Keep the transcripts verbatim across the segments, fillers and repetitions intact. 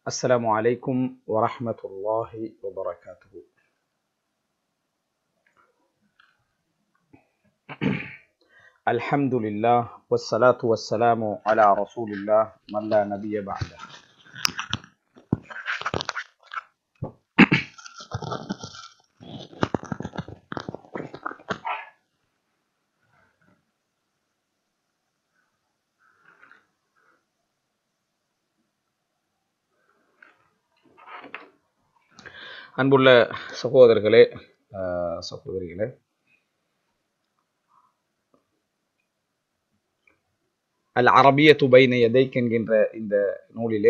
Assalamu alaikum wa rahmatullahi wa barakatuhu. Alhamdulillah wassalatu wassalamu ala rasulillah man la nabiyya ba'dah. அன்புள்ள சகோதரர்களே சகோதரிகளே, அல் அரபியத்து பைன யதைக் என்கின்ற இந்த நூலிலே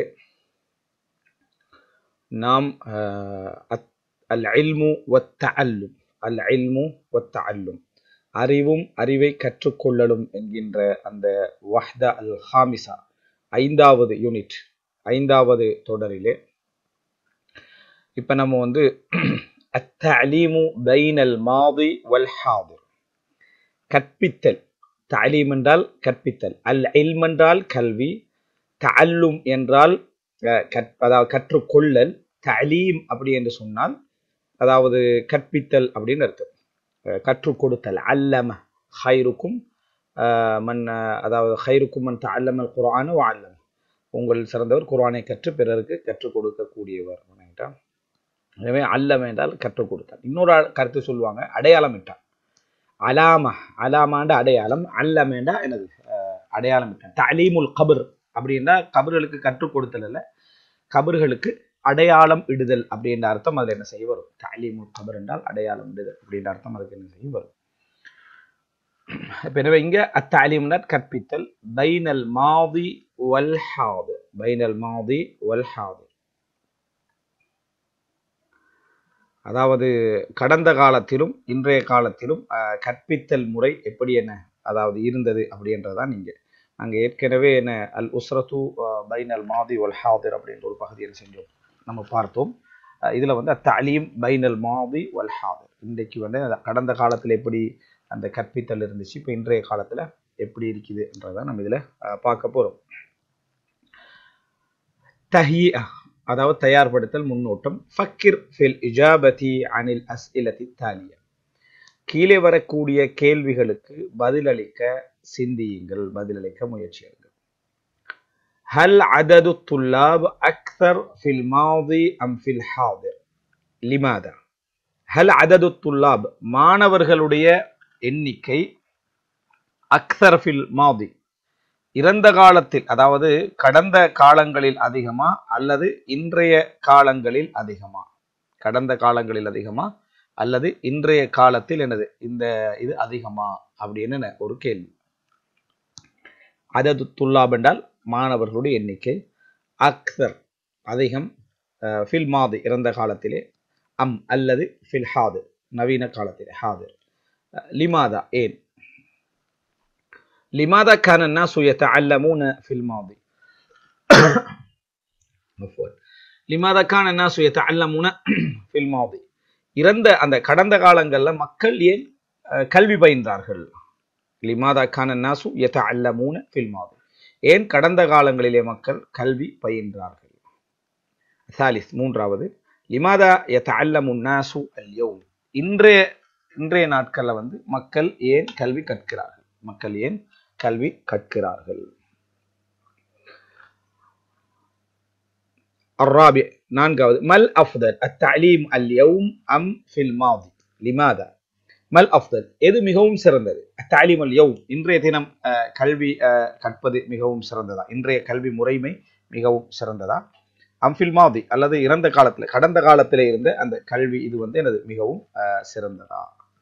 நாம் அல் இல்மு வத் தஅல்லும் அல் இல்மு வத் தஅல்லும் அறிவும் அறிவை கற்றுக்கொள்ளலும் என்கின்ற அந்த வஹ்தா அல் ஹாமிசா ஐந்தாவது யூனிட் ஐந்தாவது தொடரிலே இப்ப நம்ம வந்து அத்தஅலீமு பைனல் மாதி வல் ஹாதிர், கற்பித்தல். தஅலீம் என்றால் கற்பித்தல், அல் இல்ம் என்றால் கல்வி, தஅல்லும் என்றால் அதாவது கற்றுக்கொள்ளல், தஅலீம் அப்படி என்று சொன்னால் அதாவது கற்பித்தல் அப்படின்னு அர்த்தம், கற்றுக் கொடுத்தல். அல்லம ஹைருக்கும் மன் அதாவது ஹைருக்கும் மன் தஅல்லமல் குர்ஆன வ அல்லம, உங்கள் சிறந்தவர் குர்ஆனை கற்று பிறருக்கு கற்றுக் கொடுக்கக்கூடியவர். எனவே அல்லம என்றால் கற்றுக் கொடுத்தார். இன்னொரு கருத்து சொல்லுவாங்க, அடையாளம் இட்டான். அலாமா அலாமாண்ட அடையாளம், அல்லமேண்டா எனது அடையாளம் இட்டான். தஅலீமுல் கபர் அப்படின்னா கபர்களுக்கு கற்றுக் கொடுத்தல் அல்ல, கபர்களுக்கு அடையாளம் இடுதல் அப்படின்ற அர்த்தம் அதில் என்ன செய்ய வரும். தஅலீமுல் கபர் என்றால் அடையாளம் இடுதல் அப்படின்ற அர்த்தம் அதுக்கு என்ன செய்ய வரும். எனவே இங்க அத்தஅலீம்னா கற்பித்தல். பைனல் மாதி வல் ஹாதிர், பைனல் மாதி வல் ஹாதிர் அதாவது கடந்த காலத்திலும் இன்றைய காலத்திலும் கற்பித்தல் முறை எப்படி என்ன அதாவது இருந்தது அப்படின்றதான் நீங்க அங்க ஏற்கனவே என்ன அல் உஸ்ரத்து பைனல் மாதி வல் ஹாதிர் அப்படின்ற ஒரு பகுதியை செஞ்சோம், நம்ம பார்த்தோம். இதுல வந்து தஅலீம் பைனல் மாதி வல் ஹாதிர், இன்றைக்கு வந்து கடந்த காலத்துல எப்படி அந்த கற்பித்தல் இருந்துச்சு, இப்போ இன்றைய காலத்துல எப்படி இருக்குது என்றதான் நம்ம இதுல பார்க்க போறோம். தஹியா அதாவது தயார்படுத்தல், முன்னோட்டம். ஃபக்கிர் ஃபில் இஜாபதி அனில் அஸ்இலதி தாலியா, கீழே வரக்கூடிய கேள்விகளுக்கு பதிலளிக்க சிந்தியுங்கள், பதிலளிக்க முயற்சியுங்கள். ஹல் அதது துல்லாப் அக்தர் ஃபில் மாதி அம் ஃபில் ஹாதிர் லிமாதா. ஹல் அதது துல்லாப் மாணவர்களுடைய எண்ணிக்கை அக்தர் ஃபில் மாதி இறந்த காலத்தில் அதாவது கடந்த காலங்களில் அதிகமா அல்லது இன்றைய காலங்களில் அதிகமா, கடந்த காலங்களில் அதிகமா அல்லது இன்றைய காலத்தில் என்னது இந்த இது அதிகமா அப்படின்னு ஒரு கேள்வி. அதது துல்லாப் என்றால் மாணவர்களுடைய எண்ணிக்கை, அக்தர் அதிகம், ஃபில் மாதி இறந்த காலத்திலே, அம் அல்லது ஃபில் ஹாதிர் நவீன காலத்திலே, ஹாதிர். லிமாதா ஏன். لماذا كان الناس يتعلمون في الماضي عفوا لماذا كان الناس يتعلمون في الماضي இறந்த அந்த கடந்த காலங்கள்ல மக்கள் ஏன் கல்வி பயின்றார்கள். لماذا كان الناس يتعلمون في الماضي, ஏன் கடந்த காலங்களிலே மக்கள் கல்வி பயின்றார்கள். ثالث மூன்றாவது لماذا يتعلم الناس اليوم, இன்றைய இன்றைய நாட்கள்ல வந்து மக்கள் ஏன் கல்வி கற்கிறார்கள், மக்கள் ஏன் கல்வி கற்கிறார்கள். الرابع நான்காவது மல் அஃதல் التعليم اليوم أم في الماضي لماذا. மல் அஃதல் எது மிகவும் சிறந்தது, التعليم اليوم இன்றைய தினம் கல்வி கற்பது மிகவும் சிறந்ததா, இன்றைய கல்வி முறைமை மிகவும் சிறந்ததா, அம் ஃபில் மாதி அல்லது இறந்த காலத்துல கடந்த காலத்திலே இருந்த அந்த கல்வி இது வந்து எனது மிகவும் சிறந்ததா.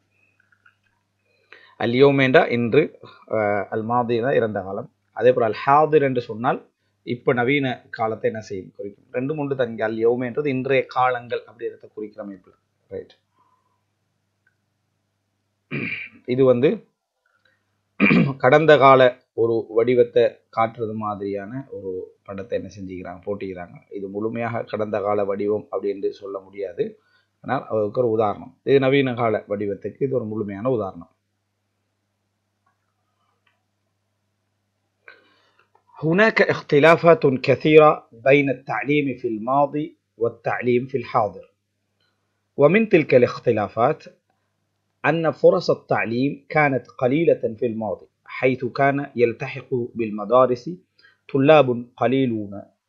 அல் யௌம் என்றா இன்று, அல் மாதி இறந்த காலம். அதே போல் அல் ஹாதிர் என்று சொன்னால் இப்போ நவீன காலத்தை என்ன செய்யும் குறிக்கும். ரெண்டு மூன்று தங்க அல் யௌம் என்றது இன்றைய காலங்கள் அப்படின்றத குறிக்கிற அமைப்பில். ரைட், இது வந்து கடந்த கால ஒரு வடிவத்தை காட்டுறது மாதிரியான ஒரு படத்தை என்ன செஞ்சுக்கிறாங்க போட்டிக்கிறாங்க. இது முழுமையாக கடந்த கால வடிவம் அப்படின்னு சொல்ல முடியாது, ஆனால் அதுக்கு ஒரு உதாரணம். இது நவீன கால வடிவத்துக்கு இது ஒரு முழுமையான உதாரணம். هناك اختلافات كثيرة بين التعليم في الماضي والتعليم في الحاضر. ومن تلك الاختلافات أن فرص التعليم كانت قليلة في الماضي، حيث كان يلتحق بالمدارس طلاب قليلون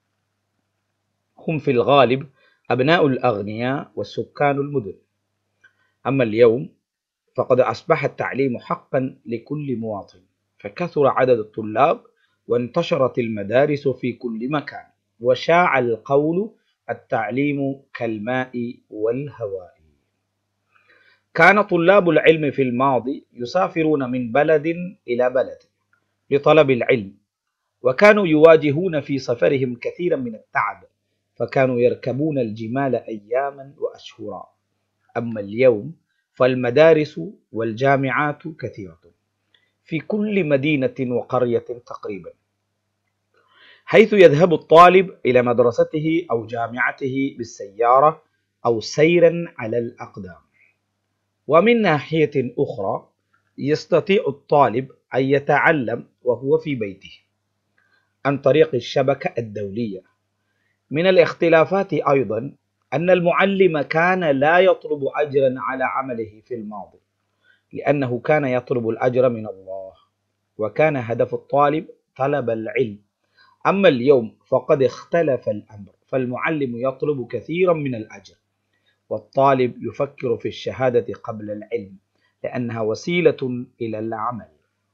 هم في الغالب أبناء الأغنياء والسكان المدن. أما اليوم فقد أصبح التعليم حقا لكل مواطن، فكثر عدد الطلاب وانتشرت المدارس في كل مكان، وشاع القول التعليم كالماء والهواء. كان طلاب العلم في الماضي يسافرون من بلد إلى بلد لطلب العلم، وكانوا يواجهون في سفرهم كثيرا من التعب، فكانوا يركبون الجمال أياما وأشهرا. أما اليوم فالمدارس والجامعات كثيرة في كل مدينة وقرية تقريبا، حيث يذهب الطالب إلى مدرسته أو جامعته بالسيارة أو سيرا على الأقدام. ومن ناحية أخرى يستطيع الطالب أن يتعلم وهو في بيته عن طريق الشبكة الدولية. من الاختلافات أيضا أن المعلم كان لا يطلب أجرا على عمله في الماضي، لأنه كان يطلب الأجر من الله، وكان هدف الطالب طلب العلم. أما اليوم فقد اختلف الأمر، فالمعلم يطلب كثيرا من الأجر، والطالب يفكر في الشهادة قبل العلم لأنها وسيلة إلى العمل.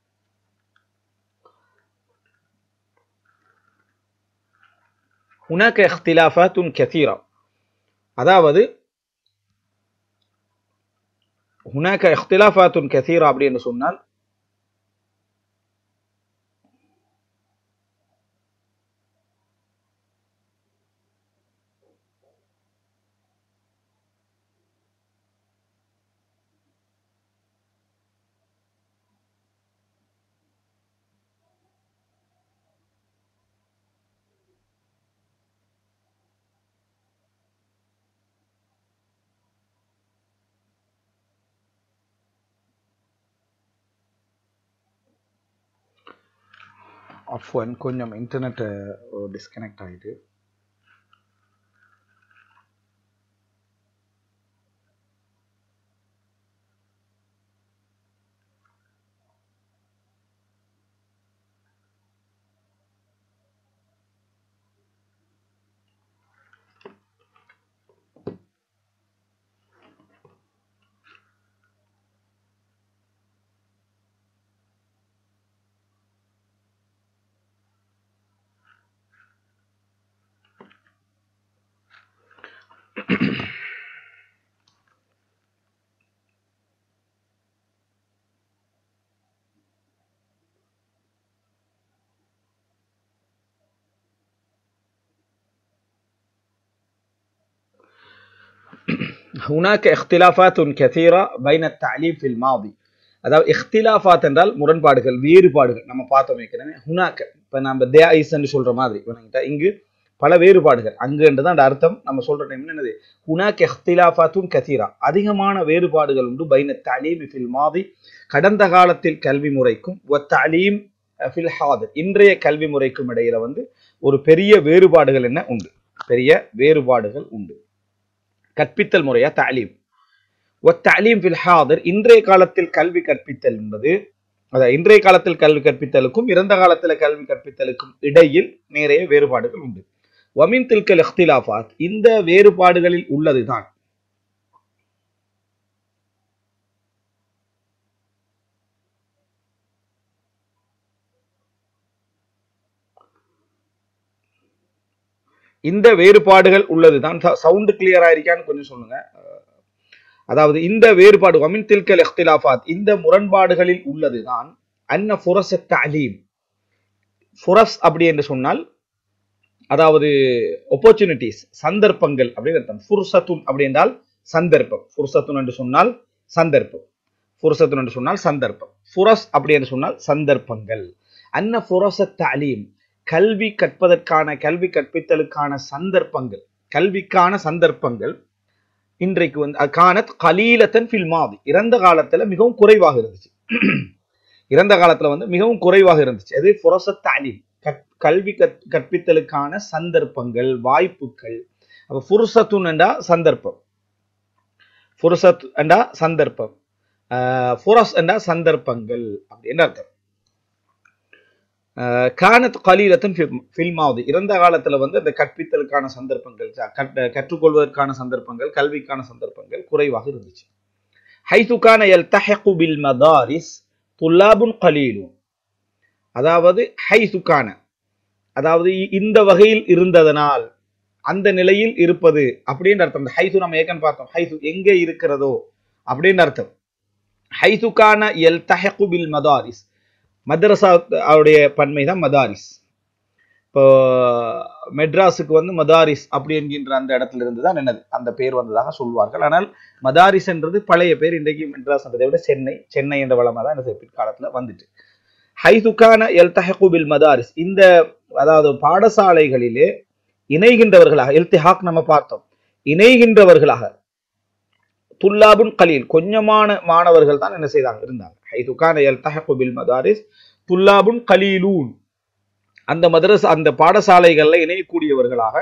هناك اختلافات كثيرة، அதாவது هناك اختلافات كثيرة அப்படின்னு சொன்னால் அஃப்வன் கொஞ்சம் இன்டர்நெட் டிஸ்கனெக்ட் ஆகிட்டு. هناك اختلافات كثيرة بين التعليم في الماضي. அதாவது இख्तिलाफात என்றால் முரண்பாடுகள், வேறுபாடுகள். நம்ம பார்த்தோம் ஏற்கனவே. ஹுனாக்க இப்போ நம்ம தே ஐஸ்ன்னு சொல்ற மாதிரி இங்கு பல வேறுபாடுகள். அங்குன்றதான் அர்த்தம். நம்ம சொல்ற டைம் என்னது, ஹுனாக்க இख्तिलाफातुन கதீரா, அதிகமான வேறுபாடுகள் உண்டு. பைன தலீம் ஃபில் மாதி, கடந்த காலத்தில் கல்வி முறைக்கும் வ தலீம் ஃபில் ஹாதிர், இன்றைய கல்வி முறைக்கும் இடையில வந்து ஒரு பெரிய வேறுபாடுகள் என்ன உண்டு, பெரிய வேறுபாடுகள் உண்டு. கற்பித்தல் முறையா தலீம். வத்தலீம் ஃபில் ஹாதிர், இன்றைய காலத்தில் கல்வி கற்பித்தல் என்பது, அதாவது இன்றைய காலத்தில் கல்வி கற்பித்தலுக்கும் இறந்த காலத்தில் கல்வி கற்பித்தலுக்கும் இடையில் நிறைய வேறுபாடுகள் உண்டு. வமின் தில்கல் இख्तिलाफात, இந்த வேறுபாடுகளில் உள்ளதுதான் இந்த வேறுபாடுகள் உள்ளதுதான். சவுண்ட் கிளியரா இருக்கான்னு கொஞ்சம் சொல்லுங்க. அதாவது இந்த வேறுபாடு வமின் தில்கல் இख्तिलाफात, இந்த முரண்பாடுகளில் உள்ளதுதான் அன்ன ஃபுரஸ் தலீம். ஃபுரஸ் அப்படி என்று சொன்னால் அதாவது ஆப்பர்ச்சுனிட்டிஸ், சந்தர்ப்பங்கள் அப்படின்னு அர்த்தம். ஃபுர்சத்துன் அப்படி என்றால் சந்தர்ப்பம். ஃபுர்சத்துன் என்று சொன்னால் சந்தர்ப்பம். ஃபுர்சத்துன் என்று சொன்னால் சந்தர்ப்பம். ஃபுரஸ் அப்படி என்று சொன்னால் சந்தர்ப்பங்கள். அன்ன ஃபுரஸ் தலீம், கல்வி கற்பதற்கான, கல்வி கற்பித்தலுக்கான சந்தர்ப்பங்கள், கல்விக்கான சந்தர்ப்பங்கள் இன்றைக்கு வந்து கானத் கலீலத்தன் ஃபில் மாதி, இறந்த காலத்துல மிகவும் குறைவாக இருந்துச்சு. இறந்த காலத்துல வந்து மிகவும் குறைவாக இருந்துச்சு. அது ஃபுரஸத் தலீம், கல்வி கற்பித்தலுக்கான சந்தர்ப்பங்கள், வாய்ப்புகள். அப்ப ஃபுர்சத்துன் என்றா சந்தர்ப்பம், ஃபுர்சத் என்றா சந்தர்ப்பம், ஃபுரஸ் என்றா சந்தர்ப்பங்கள் அப்படின்னு அர்த்தம். கானத் கலீலத்தன் ஃபில் மாதி, இறந்த காலத்துல வந்து அந்த கற்பித்தலுக்கான சந்தர்ப்பங்கள், கற்றுக்கொள்வதற்கான சந்தர்ப்பங்கள், கல்விக்கான சந்தர்ப்பங்கள் குறைவாக இருந்துச்சு. ஹைது கான யல்தஹிகு பில் மதாரிஸ் துல்லாபுன் கலீலுன், அதாவது ஹைது கான, அதாவது இந்த வகையில் இருந்ததனால், அந்த நிலையில் இருப்பது அப்படின்னு அர்த்தம். ஹைது நம்ம ஏற்கனவே பார்த்தோம், ஹைது எங்கே இருக்கிறதோ அப்படின்னு அர்த்தம். ஹைது கான யல்தஹிகு பில் மதாரிஸ், மதரசா அவருடைய பன்மை தான் மதாரிஸ். இப்போ மெட்ராஸுக்கு வந்து மதாரிஸ் அப்படி என்கின்ற அந்த இடத்துல இருந்து தான் என்னது அந்த பேர் வந்ததாக சொல்வார்கள். ஆனால் மதாரிஸ் என்றது பழைய பேர், இன்றைக்கு மெட்ராஸ் என்றதை விட சென்னை சென்னை என்ற வளமாக தான் என்ன பிற்காலத்துல வந்துட்டு. ஹைதுகான யல்தஹிகு பில் மதாரிஸ், இந்த அதாவது பாடசாலைகளிலே இணைகின்றவர்களாக, இல்திஹாக் நம்ம பார்த்தோம், இணைகின்றவர்களாக, துல்லாபுன் கலீல் கொஞ்சமான மாணவர்கள் தான் என்ன செய்தாங்க இருந்தாங்க. ஹைதுகான யல்தஹிகு பில் மதாரிஸ் துல்லாபுன் கலீலூன், அந்த மதரசா அந்த பாடசாலைகள்ல இணையக்கூடியவர்களாக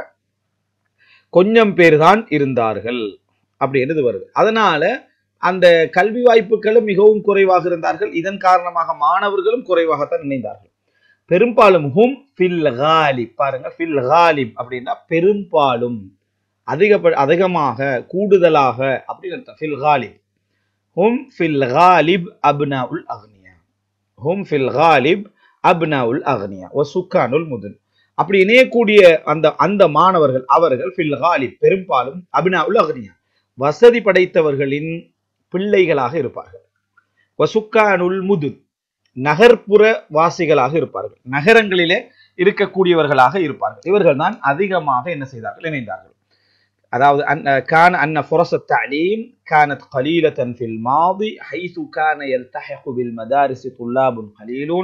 கொஞ்சம் பேர் தான் இருந்தார்கள் அப்படின்னு வருது. அதனால அந்த கல்வி வாய்ப்புகளும் மிகவும் குறைவாக இருந்தார்கள். இதன் காரணமாக மாணவர்களும் குறைவாகத்தான் இணைந்தார்கள். பெரும்பாலும் ஹும் ஃபில் காலிப், பாருங்க ஃபில் காலிப் அப்படின்னா பெரும்பாலும், அதிக அதிகமாக, கூடுதலாக அப்படின்னு அர்த்தம். ஃபில் காலிப், ஹும் ஃபில் காலிப் அப்னாஉல் அக்னியா, ஹும் ஃபில் காலிப் அப்னாஉல் அக்னியா வ சுக்கானுல் முதுன், அப்படி இணையக்கூடிய அந்த அந்த மாணவர்கள், அவர்கள் ஃபில் காலிப் பெரும்பாலும் அப்னாஉல் அக்னியா வசதி படைத்தவர்களின் பிள்ளைகளாக இருப்பார்கள். வ சுக்கானுல் முதுன் நகர்ப்புற வாசிகளாக இருப்பார்கள், நகரங்களிலே இருக்கக்கூடியவர்களாக இருப்பார்கள். இவர்கள் தான் அதிகமாக என்ன செய்தார்கள், இணைந்தார்கள். அதாவது கான அன்ன ஃபுரஸ் அத்தஅலீம் கானத் கலீலத்தன் ஃபில் மாதி ஹைது கான யல்தஹிகு பில் மதாரிஸ் துல்லாபுன் கலீலூன்,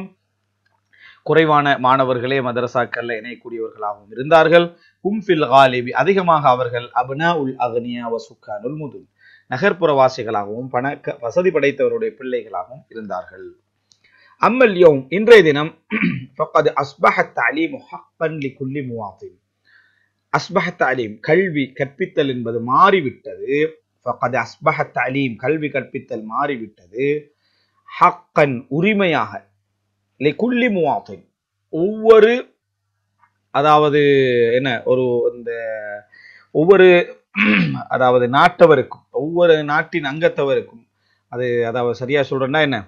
குறைவான மாணவர்களே மதரசாக்கள்ல இணையக்கூடியவர்களாகவும் இருந்தார்கள். ஹும் ஃபில் காலிபி அதிகமாக அவர்கள் அப்னாஉல் அக்னியா வ சுக்கானுல் முதுன் நகர்ப்புற வாசிகளாகவும் பண வசதி படைத்தவருடைய பிள்ளைகளாகவும் இருந்தார்கள். அம்மல் யௌம் இன்றைய தினம் ஃபக்கத் அஸ்பஹ தஅலீமு ஹக்கன் லிகுல்லி முவாத்தின், அஸ்பஹ தஅலீம் கல்வி கற்பித்தல் என்பது மாறிவிட்டது. ஃபக்கத் அஸ்பஹ தஅலீம் கல்வி கற்பித்தல் மாறிவிட்டது. ஹக்கன் உரிமையாக, லிகுல்லி முவாத்தின் ஒவ்வொரு, அதாவது என்ன ஒரு இந்த ஒவ்வொரு அதாவது நாட்டவருக்கும், ஒவ்வொரு நாட்டின் அங்கத்தவருக்கும், அது அதாவது சரியா சொல்றேன்னா என்ன,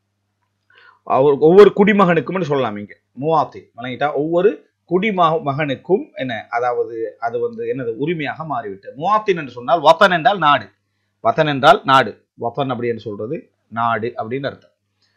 ஒவ்வொரு குடிமகனுக்கும் சொல்லலாம். இங்க முவாத்தி வழங்கிட்டா ஒவ்வொரு குடிமக மகனுக்கும் என்ன, அதாவது அது வந்து என்னது உரிமையாக மாறிவிட்டது. முவாத்தின் என்று சொன்னால் வத்தன் என்றால் நாடு, வத்தன் என்றால் நாடு, வத்தன் அப்படி என்று சொல்றது நாடு அப்படின்னு அர்த்தம்.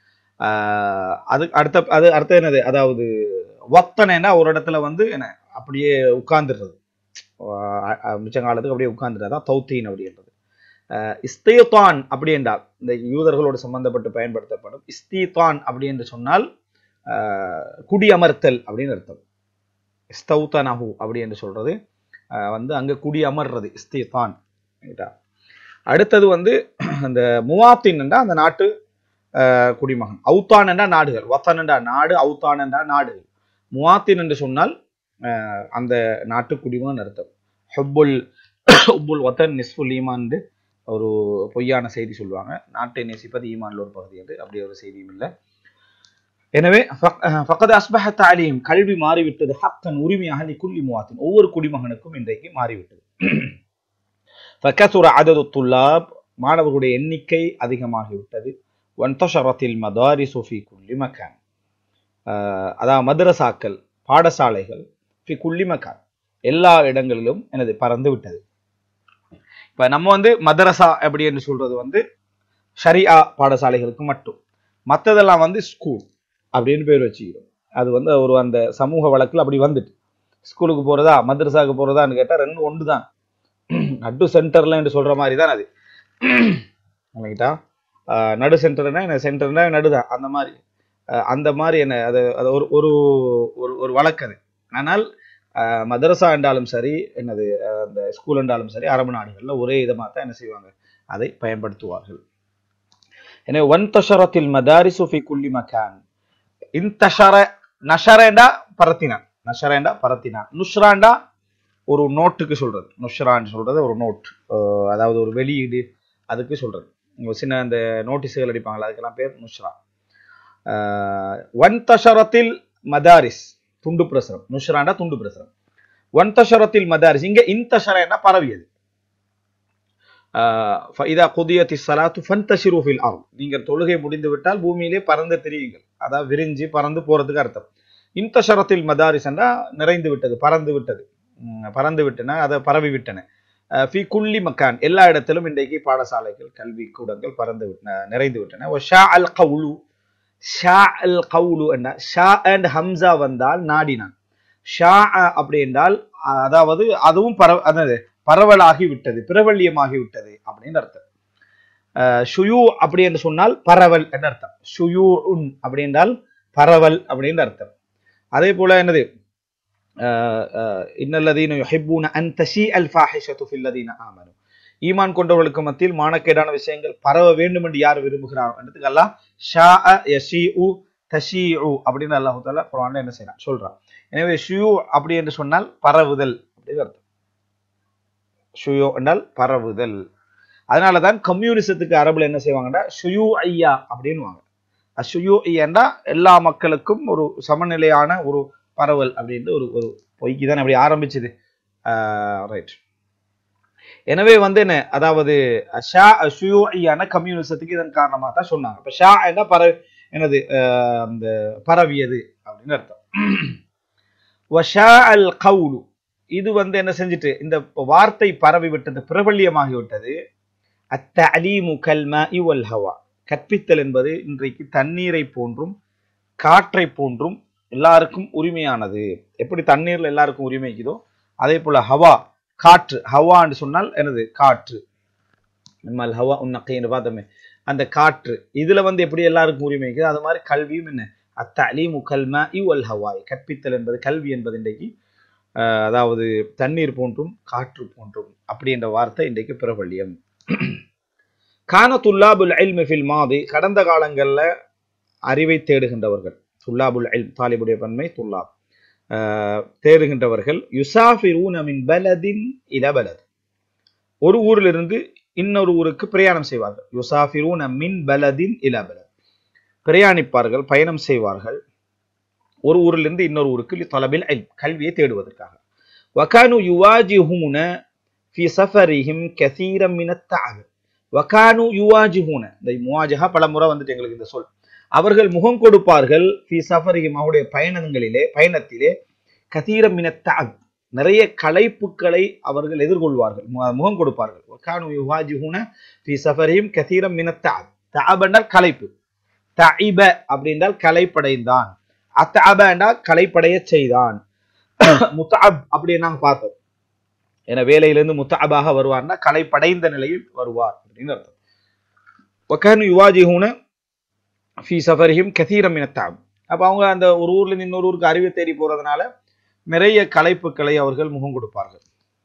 ஆஹ் அது அடுத்த அது அர்த்தம் என்னது, அதாவது வத்தனா ஒரு இடத்துல வந்து என்ன அப்படியே உட்கார்ந்துடுறது, மிச்சங்காலத்துக்கு அப்படியே உட்கார்ந்துடுறதான் தௌத்தீன் அப்படின்றது. இஸ்தீத்தான் அப்படி என்றால் இந்த யூதர்களோடு சம்பந்தப்பட்டு பயன்படுத்தப்படும். இஸ்தீத்தான் அப்படி என்று சொன்னால் குடியமர்த்தல் அப்படின்னு அர்த்தம். இஸ்தௌதனஹு அப்படி என்று சொல்றது வந்து அங்க குடி அமர்றது இஸ்தீத்தான். அடுத்தது வந்து அந்த முவாத்தின் என்றா அந்த நாட்டு குடிமகன். அவுத்தான் என்றா நாடுகள், வத்தன் என்றா நாடு, அவுத்தான் என்றா நாடுகள். முவாத்தின் என்று சொன்னால் அந்த நாட்டு குடிமகன் அர்த்தம். ஹுப்புல் ஹுப்புல் வத்தன் நிஸ்ஃபுல் ஈமான் என்று ஒரு பொய்யான செய்தி சொல்லுவாங்க. நாட்டை நேசிப்பது ஈமான்ல ஒரு பகுதி என்று, அப்படி ஒரு செய்தியும் இல்லை. எனவே ஃபக்கத் அஸ்பஹ தஅலீம் கல்வி மாறிவிட்டது, ஹக்கன் உரிமையாக லிகுல்லி முவாத்தின் ஒவ்வொரு குடிமகனுக்கும் இன்றைக்கு மாறிவிட்டது. ஃபகஸுர அதது துல்லாப் மாணவர்களுடைய எண்ணிக்கை அதிகமாகிவிட்டது. வன்தஷரத்தில் மதாரிசு ஃபீ குல்லி மக்கான், அதாவது மதரசாக்கள் பாடசாலைகள் ஃபீ குல்லி மக்கான் எல்லா இடங்களிலும் எனது பறந்து விட்டது. இப்ப நம்ம வந்து மதரசா எப்படி என்று சொல்றது வந்து ஷரியா பாடசாலைகளுக்கு மட்டும், மற்றதெல்லாம் வந்து ஸ்கூல் அப்படின்னு பேர் வச்சுக்கிறோம். அது வந்து ஒரு அந்த சமூக வழக்கில் அப்படி வந்துட்டு ஸ்கூலுக்கு போறதா மதரசாவுக்கு போறதான்னு கேட்டா ரெண்டு ஒன்று தான். நடு சென்டர்ல என்று சொல்ற மாதிரி தான் அது. இல்லைங்களா, நடு சென்டர்னா என்ன, சென்டர்னா நடுதான், அந்த மாதிரி அந்த மாதிரி என்ன அது அது ஒரு ஒரு ஒரு வழக்கு அது. ஆனால் மதரசா என்றாலும் சரி, என்னது அந்த ஸ்கூல் என்றாலும் சரி, அரபு நாடுகள்ல ஒரே விதமாக தான் என்ன செய்வாங்க, அதை பயன்படுத்துவார்கள். எனவே வன்தஷரத்தில் மதாரிசு ஃபீ குல்லி மக்கான், இன்தஷர நஷரேண்டா பரத்தினான், நஷரேண்டா பரத்தினான். நுஷ்ராண்டா ஒரு நோட்டுக்கு சொல்றது, நுஷ்ரான்னு சொல்றது ஒரு நோட், அதாவது ஒரு வெளியீடு, அதுக்கு சொல்றது. சின்ன அந்த நோட்டீஸுகள் அடிப்பாங்களா, அதுக்கெல்லாம் பேர் நுஷ்ரா. வன்தஷரத்தில் மதாரிஸ், துண்டு பிரசுரம். நுஷ்ராண்டா துண்டு பிரசுரம். வன்தஷரத்தில் மதாரிஸ், இங்க இன்தஷரா பரவியது. ஃபஇதா குதியத்திஸ் ஸலாத்து ஃபன்தஷிரு ஃபில் அர்த், நீங்கள் தொழுகை முடிந்து விட்டால் பூமியிலே பறந்து திரியுங்கள், அதாவது விரிஞ்சு பறந்து போறதுக்கு அர்த்தம். இன்தஷரத்தில் மதாரிஸ் என்றா நிறைந்து விட்டது, பறந்து விட்டது, பறந்து விட்டன, அதை பரவி விட்டன. ஃபி குல்லி மக்கான், எல்லா இடத்திலும் இன்றைக்கு பாடசாலைகள் கல்வி கூடங்கள் பறந்து விட்டன, நிறைந்து விட்டன. ஷா அல் கவுலு, ஷா அல் கவுலு என்ன, ஷா அண்ட் ஹம்சா வந்தால் நாடினான். ஷா அப்படி என்றால் அதாவது அதுவும் பர அதாவது பரவலாகி விட்டது, பிரபல்யமாகி விட்டது அப்படின்னு அர்த்தம். ஷுயூ அப்படி என்று சொன்னால் பரவல் என்று அர்த்தம். ஷுயூ உன் அப்படி என்றால் பரவல் அப்படின்னு அர்த்தம். அதே போல என்னது, இன்னல்லதீன யுஹிப்பூன அன் தஷீஅல் ஃபாஹிஷத்து ஃபில்லதீன ஆமனு, ஈமான் கொண்டவர்களுக்கு மத்தியில் மானக்கேடான விஷயங்கள் பரவ வேண்டும் என்று யார் விரும்புகிறார் என்றதுக்கு அல்லாஹ் ஷாஅ யஷீஉ தஷீஉ அப்படின்னு அல்லாஹ் தஆலா குர்ஆன்ல என்ன செய்றான் சொல்றான். எனவே ஷுயூ அப்படி என்று சொன்னால் பரவுதல் அப்படின்னு அர்த்தம். ஷுயூ என்றால் பரவுதல். அதனாலதான் கம்யூனிசத்துக்கு அரபுல என்ன செய்வாங்கன்னா ஷுயூ ஐயா அப்படின்னுவாங்க. அஷுயூ ஐயாண்டா எல்லா மக்களுக்கும் ஒரு சமநிலையான ஒரு பரவல் அப்படின்ட்டு ஒரு ஒரு பொய்க்கு தான் அப்படி ஆரம்பிச்சது. ரைட். எனவே வந்து என்ன, அதாவது ஷா ஷுயூ ஐயான கம்யூனிசத்துக்கு இதன் காரணமாக தான் சொன்னாங்க. இப்ப ஷா என்ன பர என்னது அந்த பரவியது அப்படின்னு அர்த்தம். வஷா அல் கவுலு, இது வந்து என்ன செஞ்சுட்டு இந்த வார்த்தை பரவி விட்டது, பிரபல்யமாகி விட்டது. அத்தஅலீமு கல்மாஇ வல் ஹவா, கற்பித்தல் என்பது இன்றைக்கு தண்ணீரை போன்றும் காற்றை போன்றும் எல்லாருக்கும் உரிமையானது. எப்படி தண்ணீர்ல எல்லாருக்கும் உரிமைக்குதோ அதே போல ஹவா காற்று, ஹவான்னு சொன்னால் எனது காற்று, நம்மால் ஹவா உன்னகைன்னு பார்த்தோமே அந்த காற்று, இதுல வந்து எப்படி எல்லாருக்கும் உரிமைக்குதோ அது மாதிரி கல்வியும் என்ன, அத்தஅலீமு கல்மாஇ வல் ஹவா, கற்பித்தல் என்பது கல்வி என்பது இன்றைக்கு அதாவது தண்ணீர் போன்றும் காற்று போன்றும் அப்படி என்ற வார்த்தை இன்றைக்கு பிரபல்யம். கான துல்லாபுல் இல்மி ஃபில் மாதி, கடந்த காலங்கள்ல அறிவை தேடுகின்றவர்கள், துல்லாபுல் இல்ம் தாலிபுடைய பன்மை துல்லாப், தேடுகின்றவர்கள். யுசாஃபிரூன மின் பலதின் இல பலத், ஒரு ஊரிலிருந்து இன்னொரு ஊருக்கு பிரயாணம் செய்வார்கள். யுசாஃபிரூன மின் பலதின் இல பலத், பிரயாணிப்பார்கள், பயணம் செய்வார்கள் ஒரு ஊரிலிருந்து இன்னொரு ஊருக்கு. தலபில் இல்ம், கல்வியை தேடுவதற்காக. வகானு யுவாஜிஹூன ஃபி ஸஃபரிஹிம் கஸீரன் மின தஅப், வகானு யுவாஜிஹூன, இந்த முவாஜஹா பல முறை வந்துட்டு எங்களுக்கு இந்த சொல். அவர்கள் முகம் கொடுப்பார்கள், ஃபி ஸஃபரிஹிம் அவருடைய பயணங்களிலே பயணத்திலே, கஸீரன் மின தஅப், நிறைய களைப்புகளை அவர்கள் எதிர்கொள்வார்கள், முகம் கொடுப்பார்கள். வகானு யுவாஜிஹூன ஃபி ஸஃபரிஹிம் கஸீரன் மின தஅப், தஅப் என்றால் களைப்பு, தஇப அப்படின்றால் களைப்படைந்தான், அத்தஅப என்றால் களைப்படைய செய்தான், முத்தஅப் அப்படின்னு நாங்க பார்த்தோம். என வேலையிலிருந்து முத்தஅபாக வருவார்னா களைப்படைந்த நிலையில் வருவார் அப்படின்னு அர்த்தம். வகானு யுவாஜிஹூன ஃபீ ஸஃபரிஹிம் கஸீரன் மின தஅப், அப்ப அவங்க அந்த ஒரு ஊர்ல இருந்து இன்னொரு ஊருக்கு அறிவை தேடி போறதுனால நிறைய களைப்புகளை அவர்கள் முகம் கொடுப்பார்கள்.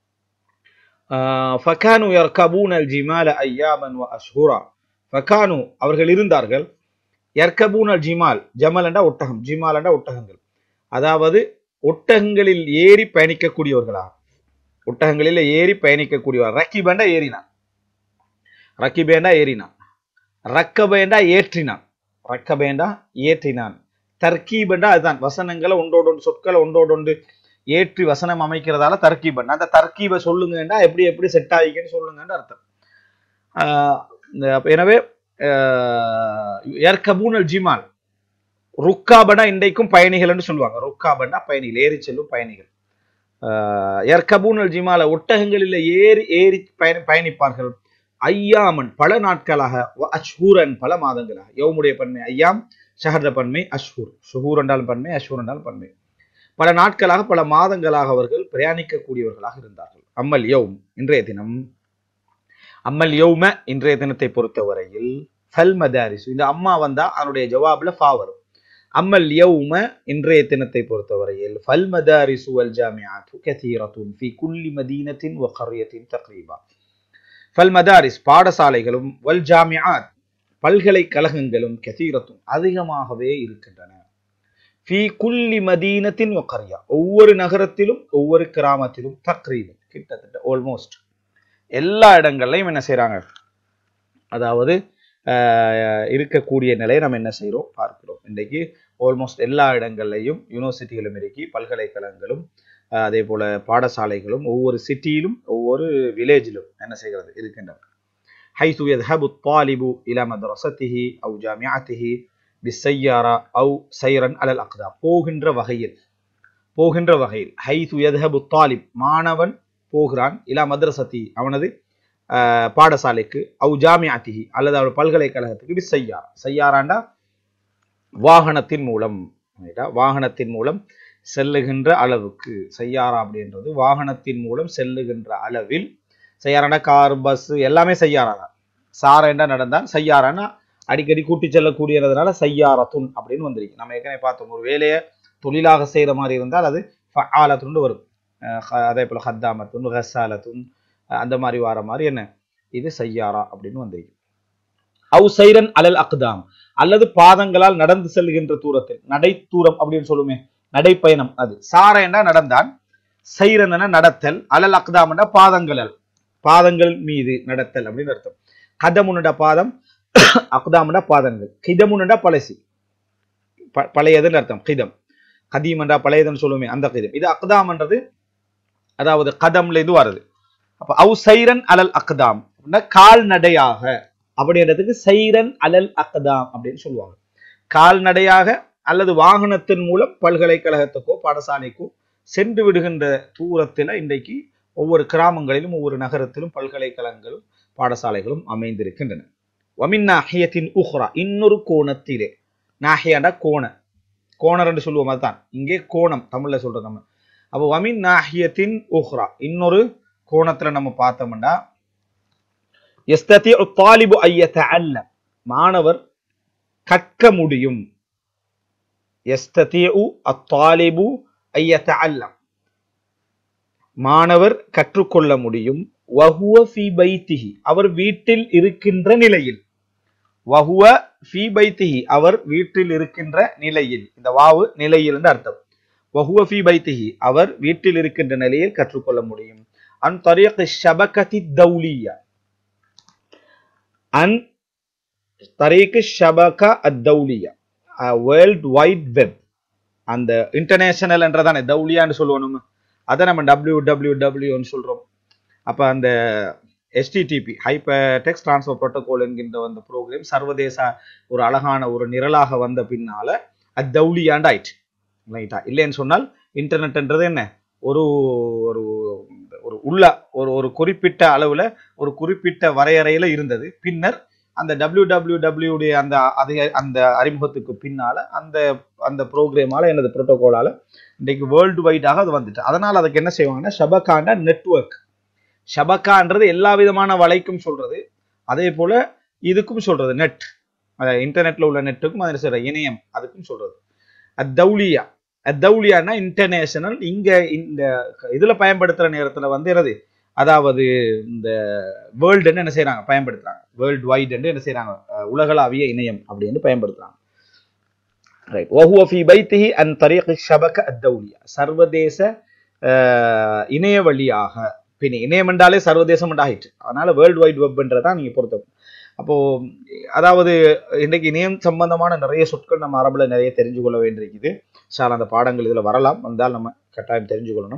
ஃபகானு யர்கபூனல் ஜிமால அய்யாமன் வ அஷ்ஹுரா, ஃபகானு அவர்கள் இருந்தார்கள், யர்கபூனல் ஜிமால், ஜமல் என்றா ஒட்டகம், ஜிமால் என்றா ஒட்டகங்கள், அதாவது ஒட்டகங்களில் ஏறி பயணிக்கக்கூடியவர்களா, ஒட்டகங்களில் ஏறி பயணிக்கக்கூடியவர். ரக்கிபேண்டா ஏறினான், ரக்கிபேண்டா ஏறினான், ரக்கபேண்டா ஏற்றினான், ரக்கபேண்டா ஏற்றினான், தர்கீபேண்டா அதுதான் வசனங்களை ஒன்றோடு ஒன்று, சொற்களை ஒன்றோடு ஒன்று ஏற்றி வசனம் அமைக்கிறதால தர்கீபன். அந்த தர்கீபை சொல்லுங்கண்டா எப்படி எப்படி செட் ஆகிக்கன்னு சொல்லுங்கன்னு அர்த்தம். எனவே யர்கபூனல் ஜிமால், ருக்காபனா இன்றைக்கும் பயணிகள் என்று சொல்லுவாங்க, ருக்காபனா பயணிகள், ஏறி செல்லும் பயணிகள். யர்கபூனல் ஜிமால ஒட்டகங்களில் ஏறி ஏறி பயணி பயணிப்பார்கள். ஐயாமன் பல நாட்களாக, அஷ்ஹூரன் பல மாதங்களாக. யௌமுடைய பன்மை ஐயாம், ஷஹர் பன்மை அஷ்ஹூர், ஷுஹூர் என்றால் பன்மை, அஷ்ஹூர் என்றால் பன்மை. பல நாட்களாக பல மாதங்களாக அவர்கள் பிரயாணிக்கக்கூடியவர்களாக இருந்தார்கள். அம்மல் யௌம் இன்றைய தினம், அம்மல் யௌம இன்றைய தினத்தை பொறுத்தவரையில், ஃபல் மதாரிஸ், இந்த அம்மா வந்தா அதனுடைய ஜவாப்ல ஃபா வரும். அம்மல் யௌம இன்றைய தினத்தை பொறுத்தவரையில், ஃபல் மதாரிசு வல் ஜாமிஆத்து கஸீரத்துன் ஃபீ குல்லி மதீனத்தின் வ கர்யத்தின் தக்ரீபா. ஃபல் மதாரிஸ் பாடசாலைகளும், வல் ஜாமிஆத் பல்கலைக்கழகங்களும், கஸீரத்துன் அதிகமாகவே இருக்கின்றன. ஃபி குல்லி மதீனத்தின் வ கர்யா, ஒவ்வொரு நகரத்திலும் ஒவ்வொரு கிராமத்திலும் தக்ரீபன் கிட்டத்தட்ட ஆல்மோஸ்ட் எல்லா இடங்கள்லையும் என்ன செய்றாங்க, அதாவது இருக்கக்கூடிய நிலையை நம்ம என்ன செய்கிறோம் பார்க்கிறோம். இன்றைக்கு ஆல்மோஸ்ட் எல்லா இடங்கள்லையும் யூனிவர்சிட்டிகளும் இருக்கி, பல்கலைக்கழகங்களும் அதே போல பாடசாலைகளும் ஒவ்வொரு சிட்டியிலும் ஒவ்வொரு வில்லேஜிலும் என்ன செய்கிறது இருக்கின்றன. حيث يذهب الطالب إلى مدرسته أو جامعته بالسيارة أو سيرا على الأقدام. போகின்ற வகையில் போகின்ற வகையில் حيث يذهب الطالب, மாணவன் போகிறான், இலா மதரசதி, அவனது பாடசாலைக்கு, அவு ஜாமியாத்திஹி, அல்லது அவள் பல்கலைக்கழகத்துக்கு, பிஸ்ஸையாரா, சையாராண்டா வாகனத்தின் மூலம், வாகனத்தின் மூலம் செல்லுகின்ற அளவுக்கு. சையாரா அப்படின்றது வாகனத்தின் மூலம் செல்லுகின்ற அளவில். சையாராண்டா கார், பஸ் எல்லாமே சையாரா தான். சாரண்டா நடந்தான், சையாரானா அடிக்கடி கூட்டி செல்லக்கூடியதுனால சையாரத்துன் அப்படின்னு வந்திருக்கு. நம்ம ஏற்கனவே பார்த்தோம், ஒரு வேலையை தொழிலாக செய்கிற மாதிரி இருந்தால் அது ஃபஆலத்துன் வரும். அதே போல ஹத்தாமத்துன், ஹசாலத்துன், அந்த மாதிரி வர மாதிரி என்ன இது சையாரா அப்படின்னு வந்திருக்கு. அவு சைரன் அலல் அக்தாம், அல்லது பாதங்களால் நடந்து செல்கின்ற தூரத்தில், நடை தூரம் அப்படின்னு சொல்லுமே, நடைப்பயணம். அது சாரேண்டா நடந்தான், சைரன் நடத்தல், அலல் அக்தாம்னா பாதங்கள், பாதங்கள் மீது நடத்தல் அப்படின்னு அர்த்தம். கதமுன்னுட பாதம், அக்தாம்னா பாதங்கள், கிதமுன்னுடா பழசி, பழையதுன்னு அர்த்தம். கிதம், கதீமண்டா பழையதுன்னு சொல்லுமே அந்த கிதம். இது அக்தாம்ன்றது அதாவது கதம்ல இது வருது. அப்ப அவு சைரன் அலல் அக்தாம், கால்நடையாக அப்படின்றதுக்கு சைரன் அலல் அக்தாம் அப்படின்னு சொல்லுவாங்க. கால்நடையாக அல்லது வாகனத்தின் மூலம் பல்கலைக்கழகத்துக்கோ பாடசாலைக்கோ சென்று விடுகின்ற தூரத்தில் இன்றைக்கு ஒவ்வொரு கிராமங்களிலும் ஒவ்வொரு நகரத்திலும் பல்கலைக்கழகங்களும் பாடசாலைகளும் அமைந்திருக்கின்றன. வமின் நாஹியத்தின் உஹ்ரா, இன்னொரு கோணத்திலே, நாஹியாண்டா கோண, கோணர் என்று சொல்லுவோம், அதுதான் இங்கே கோணம் தமிழ்ல சொல்றோம் நம்ம. அப்போ வமின் நாஹியத்தின் உஹ்ரா, இன்னொரு கோணத்துல நம்ம பார்த்தோம்னா, யஸ்ததிஉ த்தாலிபு அன் யதஅல்லம், மாணவர் கற்க முடியும். யஸ்ததிஉ அத்தாலிபு அன் யதஅல்லம், மாணவர் கற்றுக்கொள்ள முடியும். வஹுவ ஃபீ பைத்திஹி, அவர் வீட்டில் இருக்கின்ற நிலையில். வஹுவ ஃபீ பைத்திஹி, அவர் வீட்டில் இருக்கின்ற நிலையில். இந்த வாவு நிலையில் என்று அர்த்தம். வஹுவ ஃபீ பைத்திஹி, அவர் வீட்டில் இருக்கின்ற நிலையில் கற்றுக்கொள்ள முடியும். அன் தரீக் ஷபகத்தி தௌலியா, அன் தரீக் ஷபக அத்தௌலியா, வேர்ல்ட் வைட் வெப், அந்த இன்டர்நேஷனல் என்றதானே தௌலியான்னு சொல்லுவோம் நம்ம, அதை நம்ம டபிள்யூ டபிள்யூ டபிள்யூன்னு சொல்றோம். அப்ப அந்த HTTP hypertext transfer protocol என்கின்ற அந்த ப்ரோக்ராம் சர்வதேச ஒரு அழகான ஒரு நிரலாக வந்த பின்னால அத்தௌலியாண்ட் ஆயிட்டு ரைட்டா. இல்லைன்னு சொன்னால் இன்டர்நெட்ன்றது என்ன, ஒரு ஒரு ஒரு உள்ள ஒரு ஒரு குறிப்பிட்ட அளவுல ஒரு குறிப்பிட்ட வரையறையில இருந்தது. பின்னர் அந்த டபிள்யூ டபிள்யூ டபிள்யூடைய அந்த அந்த அறிமுகத்துக்கு பின்னால அந்த அந்த ப்ரோக்ராமால எனது புரோட்டோகாலால இன்றைக்கு வேர்ல்டு வைடாக அது வந்துட்டு. அதனால அதுக்கு என்ன செய்வாங்கன்னா ஷபகாண்டா நெட்வொர்க். ஷபகான்றது எல்லா விதமான வலைக்கும் சொல்றது, அதே போல இதுக்கும் சொல்றது நெட், இன்டர்நெட்ல உள்ள நெட்டுக்கும் அதில் சொல்ற இணையம் அதுக்கும் சொல்றது. அத்தௌலியா, அத்தௌலியானா இன்டர்நேஷனல். இங்க இந்த இதுல பயன்படுத்துற நேரத்துல வந்து என்னது, அதாவது இந்த வேர்ல்டுன்னு என்ன செய்யறாங்க பயன்படுத்துறாங்க, வேர்ல்டு வைடுன்னு என்ன செய்யறாங்க உலகளாவிய இணையம் அப்படின்னு பயன்படுத்துறாங்க. ரைட். வஹுவ ஃபீ பைத்திஹி அன் தரீக் ஷபக அத்தௌலியா, சர்வதேச இணைய வழியாக. பின் இணையம் என்றாலே சர்வதேசம் ஆகிட்டு, அதனால வேர்ல்டு வைட் வெப்ன்றதான் நீங்க பொறுத்த. அப்போ அதாவது இன்றைக்கு இணையம் சம்பந்தமான நிறைய சொற்கள் நம்ம அரபுல நிறைய தெரிஞ்சு கொள்ள வேண்டியிருக்குது. சார் அந்த பாடங்கள் இதுல வரலாம், வந்தால் நம்ம கட்டாயம் தெரிஞ்சு கொள்ளணும்.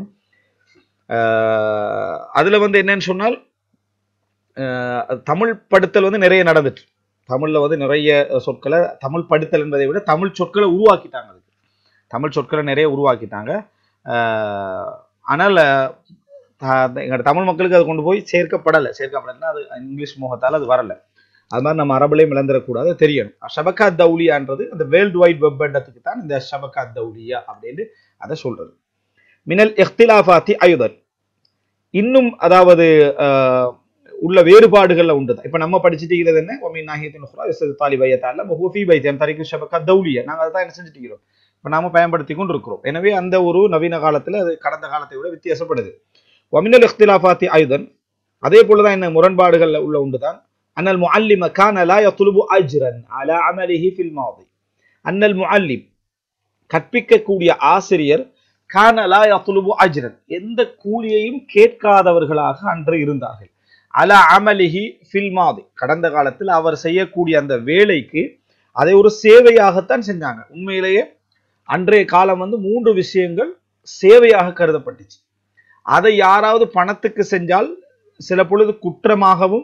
ஆஹ் அதுல வந்து என்னன்னு சொன்னால் தமிழ் படுத்தல் வந்து நிறைய நடந்துட்டு, தமிழ்ல வந்து நிறைய சொற்களை தமிழ் படுத்தல் என்பதை விட தமிழ் சொற்களை உருவாக்கிட்டாங்க. அதுக்கு தமிழ் சொற்களை நிறைய உருவாக்கிட்டாங்க. ஆஹ் ஆனால் எங்களோட தமிழ் மக்களுக்கு அது கொண்டு போய் சேர்க்கப்படலை. சேர்க்கப்படலைன்னா அது இங்கிலீஷ் மோகத்தால் அது வரல. அது மாதிரி நம்ம அரபுலையும் இழந்துடக்கூடாது, தெரியணும். ஷபகா தௌலியான்றது அந்த வேர்ல்டு வைட் வெப்ன்றதுக்கு தான் இந்த ஷபகா தௌலியா அப்படின்னு அதை சொல்றது. மினல் இஹ்திலாஃபாத்தி ஐதன், இன்னும் அதாவது உள்ள வேறுபாடுகள்ல உண்டு. இப்ப நம்ம படிச்சுட்டு இருக்கிறது என்ன, ஒமின் நாஹியத்தின் உஹ்ரா யஸ்ததி தாலிபு அன் யதஅல்லம் வஹுவ ஃபீ பைத்திஹி தரீக் ஷபகா தௌலியா, நாங்க அதை தான் என்ன செஞ்சுட்டு இருக்கிறோம், இப்ப நாம பயன்படுத்தி கொண்டு இருக்கிறோம். எனவே அந்த ஒரு நவீன காலத்துல அது கடந்த காலத்தை விட வித்தியாசப்படுது. வமினல் இஹ்திலாஃபாத்தி ஐதன், அதே போலதான் என்ன முரண்பாடுகள்ல உள்ள உண்டுதான். அன்னல் முஅல்லிம கான லா யத்லுபு அஜ்ரன் அலா அமலிஹி ஃபில் மாதி, அன்னல் முஅல்லிம் கற்பிக்கக்கூடிய ஆசிரியர் கான லா யத்லுபு அஜ்ரன், எந்த கூலியையும் கேட்காதவர்களாக அன்று இருந்தார்கள். அலா அமலிஹி ஃபில் மாதி, கடந்த காலத்தில் அவர் செய்யக்கூடிய அந்த வேலைக்கு அதை ஒரு சேவையாகத்தான் செஞ்சாங்க. உண்மையிலேயே அன்றைய காலம் வந்து மூன்று விஷயங்கள் சேவையாக கருதப்பட்டுச்சு. அதை யாராவது பணத்துக்கு செஞ்சால் சில பொழுது குற்றமாகவும்